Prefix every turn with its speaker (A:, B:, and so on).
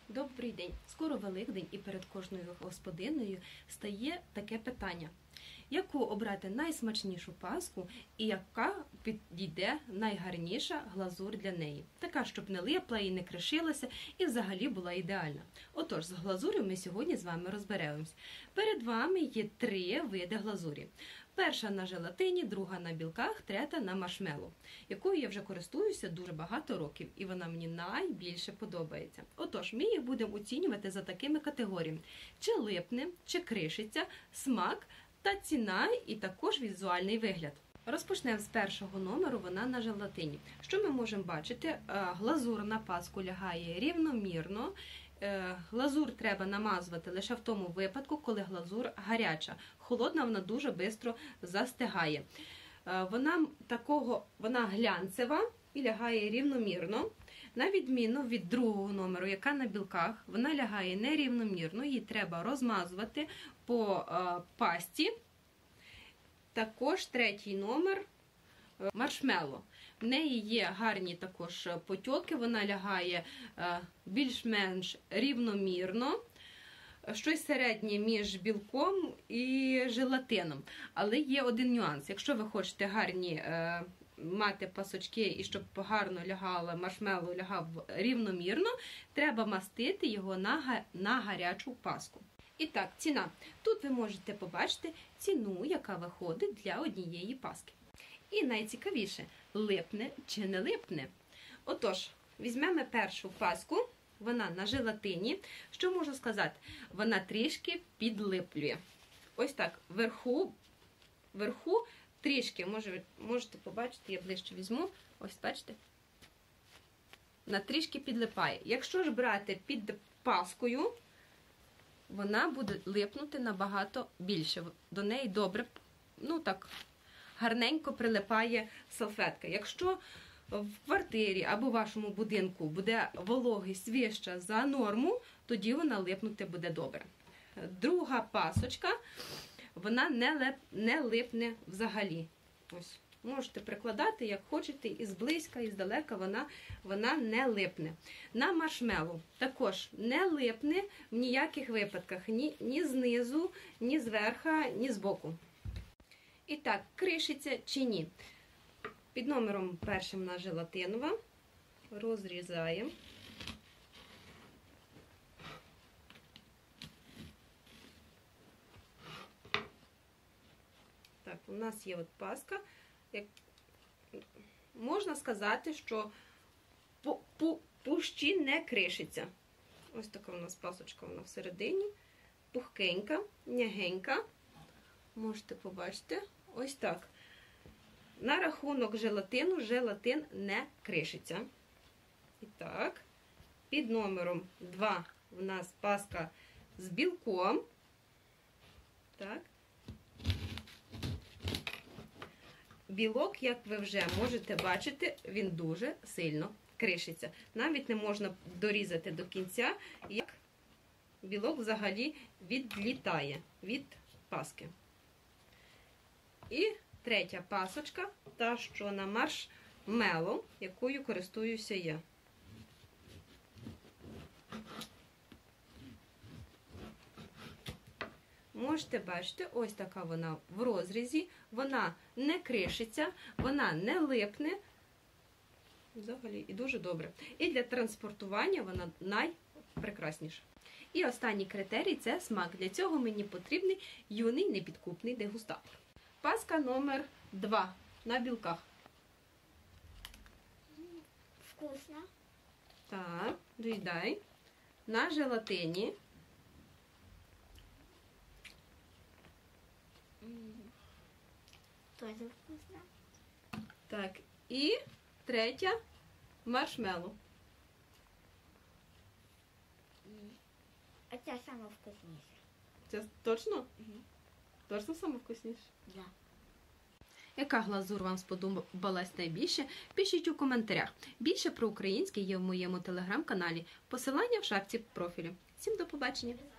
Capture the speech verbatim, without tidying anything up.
A: Добрий день! Скоро Великдень і перед кожною господинею стає таке питання. Яку обрати найсмачнішу паску і яка підійде найгарніша глазур для неї? Така, щоб не липла і не кришилася і взагалі була ідеальна. Отож, з глазур'ю ми сьогодні з вами розберемось. Перед вами є три види глазурі. Перша на желатині, друга на білках, третя на маршмеллоу, якою я вже користуюся дуже багато років, і вона мені найбільше подобається. Отож, ми їх будемо оцінювати за такими категоріями: чи липне, чи кришиться, смак та ціна, і також візуальний вигляд. Розпочнемо з першого номеру, вона на желатині. Що ми можемо бачити? Глазур на паску лягає рівномірно. Глазур треба намазувати лише в тому випадку, коли глазур гаряча. Холодна вона дуже швидко застигає. Вона, такого, вона глянцева і лягає рівномірно. На відміну від другого номеру, яка на білках, вона лягає нерівномірно, її треба розмазувати по пасті. Також третій номер – маршмеллоу. В неї є гарні також потьоки, вона лягає більш-менш рівномірно, щось середнє між білком і желатином. Але є один нюанс. Якщо ви хочете гарні мати пасочки і щоб гарно лягала, маршмеллоу лягав рівномірно, треба мастити його на, на гарячу паску. І так, ціна. Тут ви можете побачити ціну, яка виходить для однієї паски. І найцікавіше, липне чи не липне. Отож, візьмемо першу паску, вона на желатині. Що можу сказати? Вона трішки підлиплює. Ось так, вверху, вверху трішки, може, можете побачити, я ближче візьму, ось бачите, вона трішки підлипає. Якщо ж брати під паскою, вона буде липнути набагато більше. До неї добре, ну так, гарненько прилипає салфетка. Якщо в квартирі або в вашому будинку буде вологість вища за норму, тоді вона липнути буде добре. Друга пасочка, вона не, лип, не липне взагалі. Ось. Можете прикладати, як хочете, і зблизька, і здалека вона, вона не липне. На маршмеллоу також не липне в ніяких випадках, ні, ні знизу, ні зверха, ні збоку. І так, кришиться чи ні? Під номером першим на желатинова розрізаємо. Так, у нас є от паска. Як можна сказати, що пущі не кришиться. Ось така у нас пасочка, вона всередині, пухкенька, м'ягенька. Можете побачити, ось так. На рахунок желатину, желатин не кришиться. І так, під номером два у нас паска з білком. Так. Білок, як ви вже можете бачити, він дуже сильно кришиться. Навіть не можна дорізати до кінця, як білок взагалі відлітає від паски. І третя пасочка, та, що на маршмеллоу, якою користуюся я. Можете бачити, ось така вона в розрізі, вона не кришиться, вона не липне, взагалі, і дуже добре. І для транспортування вона найпрекрасніша. І останній критерій – це смак. Для цього мені потрібний юний непідкупний дегустатор. Паска номер два на білках.
B: Вкусно.
A: Так, доїдай. На желатині.
B: Тоже вкусно.
A: Так, і третя маршмеллоу.
B: А це саме вкусніше.
A: Це точно?
B: Угу.
A: Точно саме вкусніше?
B: Да.
A: Яка глазур вам сподобалась найбільше? Пишіть у коментарях. Більше про українське є в моєму телеграм-каналі. Посилання в шапці профілю. Всім до побачення!